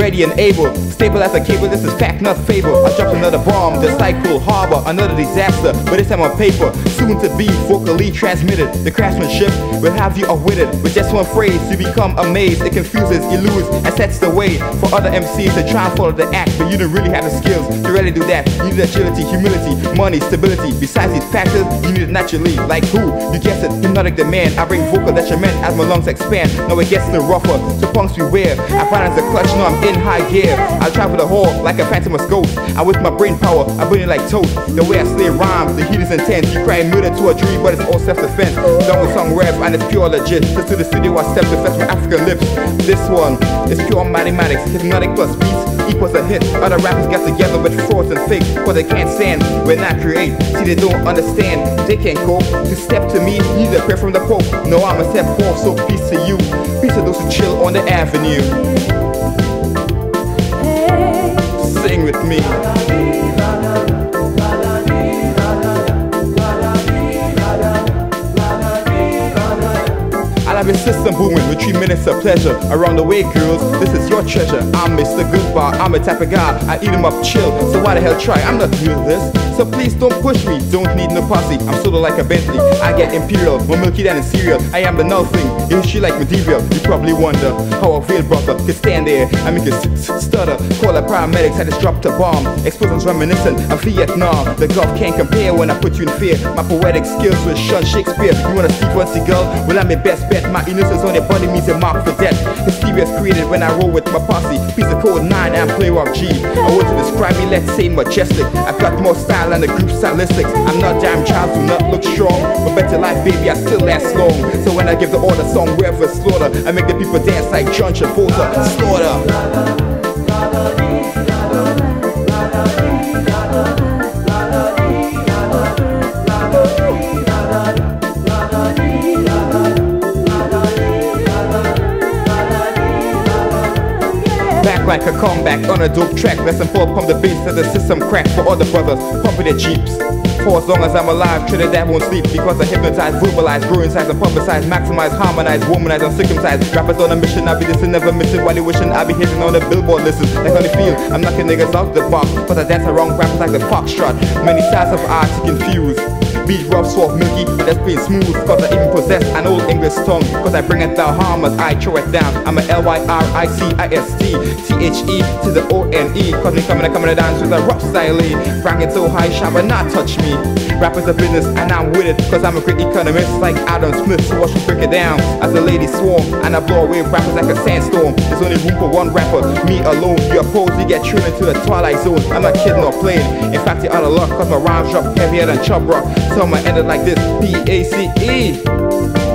ready and able, stable as a cable, this is fact not fable. I dropped another bomb, the cycle harbor, another disaster, but this time on paper, soon to be vocally transmitted. The craftsmanship will have you outwitted. With just one phrase you become amazed. It confuses, eludes, and sets the way for other MCs to try and follow the act, but you don't really have the skills to really do that. You need agility, humility, money, stability. Besides these factors, you need it naturally. Like who? You guessed it, hypnotic demand. I bring vocal detriment as my lungs expand. Now it gets no rougher, so punks beware. I find as a clutch, now I'm in high gear. I travel the hall like a phantomous ghost. I with my brain power, I burn it like toast. The way I slay rhymes, the heat is intense. You cry murder to a dream, but it's all self-defense. Done with song rap and it's pure legit. Just to the studio I step to fetch my African lips. This one is pure mathematics. Hypnotic plus beats equals a hit. Other rappers get together with frauds and fakes, cause they can't stand when I create. See, they don't understand, they can't cope. To step to me, you need a prayer from the Pope. No, I'm a step forth, so peace to you. Peace to those who chill on the avenue. Sing with me. I'll have your system booming with 3 minutes of pleasure. Around the way, girls, this is your treasure. I'm Mr. Goodbar, I'm a type of guy. I eat 'em up chill, so why the hell try? I'm not new to this, so please don't push me. Don't need no posse, I'm sort of like a Bentley. I get imperial, more milky than a cereal. I am the nothing, if she like medieval. You probably wonder how a veiled brother could stand there and make a stutter. Call the paramedics, I just dropped a bomb. Explosions reminiscent of Vietnam. The Gulf can't compare when I put you in fear. My poetic skills will shun Shakespeare. You wanna see Fancy Girl? Well, I'm your best bet. My innocence on your body means a mark for death. Mysterious created when I roll with my posse. Piece of code 9 and play rock G. I want to describe me, let's say majestic. I've got more style than the group stylistics. I'm not damn child, do not look strong, but better life, baby, I still last long. So when I give the order, song wherever slaughter, I make the people dance like John Travolta. Slaughter. Back like a comeback on a dope track. Let's pull pump the bass as the system crack for all the brothers pumping their jeeps. For as long as I'm alive, Trinidad won't sleep because I hypnotize, verbalize, grow inside and publicize, maximize, harmonize, womanize, and circumcise. Rappers on a mission, I be listening, never missing while they wishing I be hitting on the billboard listen. Like how they feel, I'm knocking niggas out the box, cause I dance around rappers like the foxtrot. Many styles of art to confuse. Beat rough, soft, milky, but that's plain smooth. Cause I even possess an old English tongue. Cause I bring it down harm as I throw it down. I'm a Lyricist, THE to the ONE. Cause me coming to dance with a rough style. Rank it so high, shall but not touch me. Rappers a business and I'm with it. Cause I'm a great economist like Adam Smith. So watch me break it down as the ladies swarm. And I blow away rappers like a sandstorm. There's only room for one rapper, me alone. You oppose, you get thrown into the twilight zone. I'm not kidding or playing. In fact, you're out of luck cause my rhymes drop heavier than Chub Rock. So I'ma end it like this, P-A-C-E.